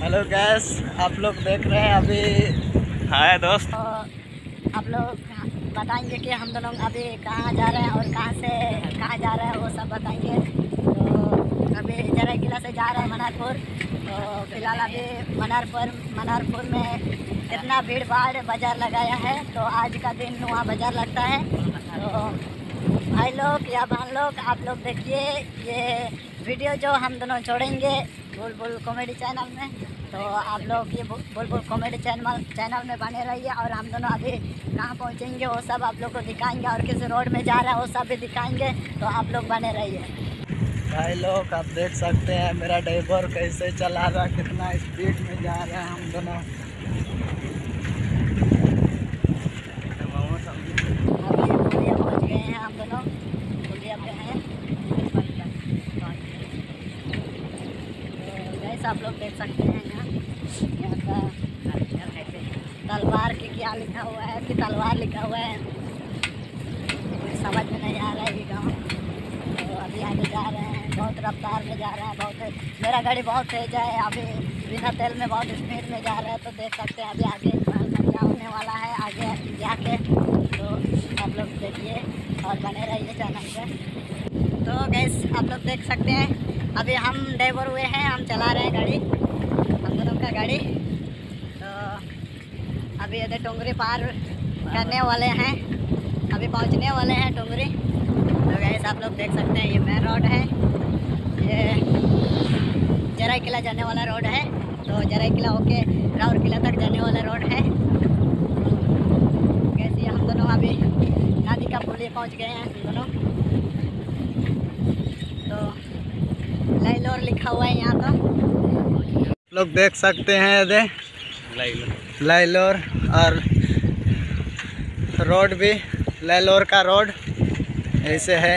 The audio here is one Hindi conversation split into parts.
हेलो गैस, आप लोग देख रहे हैं अभी। हाय दोस्त। तो आप लोग बताएंगे कि हम दोनों अभी कहाँ जा रहे हैं और कहाँ से कहाँ जा रहे हैं, वो सब बताएंगे। तो अभी जरा किला से जा रहे हैं मनारपुर। तो फिलहाल अभी मनारपुर में इतना भीड़ भाड़ बाज़ार लगाया है, तो आज का दिन वहाँ बाज़ार लगता है। तो भाई लोग या बहन लोग, आप लोग देखिए ये वीडियो जो हम दोनों छोड़ेंगे बुलबुल कॉमेडी चैनल में। तो आप लोग ये बुलबुल कॉमेडी चैनल में बने रहिए, और हम दोनों अभी कहाँ पहुँचेंगे वो सब आप लोग को दिखाएंगे, और किस रोड में जा रहा है वो सब भी दिखाएंगे। तो आप लोग बने रहिए। भाई लोग आप देख सकते हैं मेरा ड्राइवर कैसे चला रहा, कितना स्पीड में जा रहा है। हम दोनों अभी पुलिया पहुँच गए हैं, हम दोनों पुलिया पे हैं। तो गैस आप लोग देख सकते हैं यहाँ का तलवार की क्या लिखा हुआ है कि तलवार लिखा हुआ है, कुछ समझ में नहीं आ रहा है ये गाँव। तो अभी आगे जा रहे हैं, बहुत रफ्तार में जा रहे हैं, बहुत मेरा गाड़ी बहुत तेज है, अभी बिना तेल में बहुत स्पीड में जा रहा है। तो देख सकते हैं अभी आगे क्या होने वाला है आगे जाके। तो आप लोग देखिए और बने रहिए चैनल पे। तो गैस आप लोग देख सकते हैं अभी हम ड्राइवर हुए हैं, हम चला रहे हैं गाड़ी, हम दोनों का गाड़ी। तो अभी ये टोंगरी पार करने वाले हैं, अभी पहुंचने वाले हैं टोंगरी। तो गैस आप लोग देख सकते हैं ये मेन रोड है, ये जराई किला जाने वाला रोड है। तो जराई किला होके राउर किला तक जाने वाला रोड है। गैस ये हम दोनों अभी नदी का पुल पहुंच गए हैं हम दोनों। तो लैलोर लिखा हुआ है यहाँ। तो लोग देख सकते हैं ये लैलोर, और रोड भी लैलोर का रोड ऐसे है।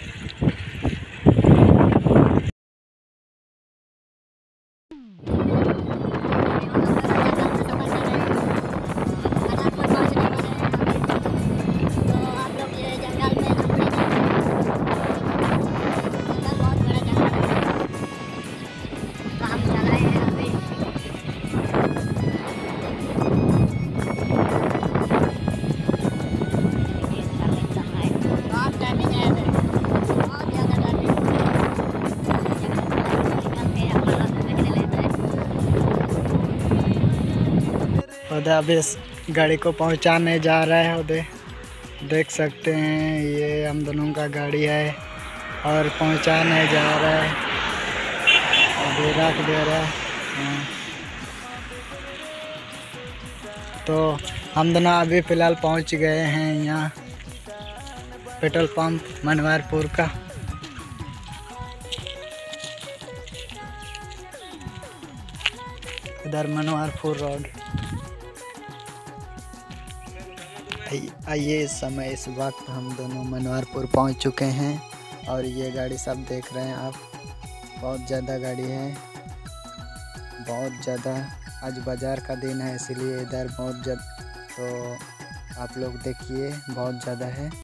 उधर अभी इस गाड़ी को पहुंचाने जा रहा है। उधर देख सकते हैं ये हम दोनों का गाड़ी है और पहुंचाने जा रहा है, अभी रख दे रहा है। तो हम दोनों अभी फ़िलहाल पहुंच गए हैं यहाँ पेट्रोल पंप मनवारपुर का। इधर मनवारपुर रोड। आइए इस वक्त हम दोनों मनवारपुर पहुंच चुके हैं, और ये गाड़ी सब देख रहे हैं आप, बहुत ज़्यादा गाड़ी है, बहुत ज़्यादा। आज बाज़ार का दिन है इसीलिए इधर बहुत ज़्यादा। तो आप लोग देखिए बहुत ज़्यादा है।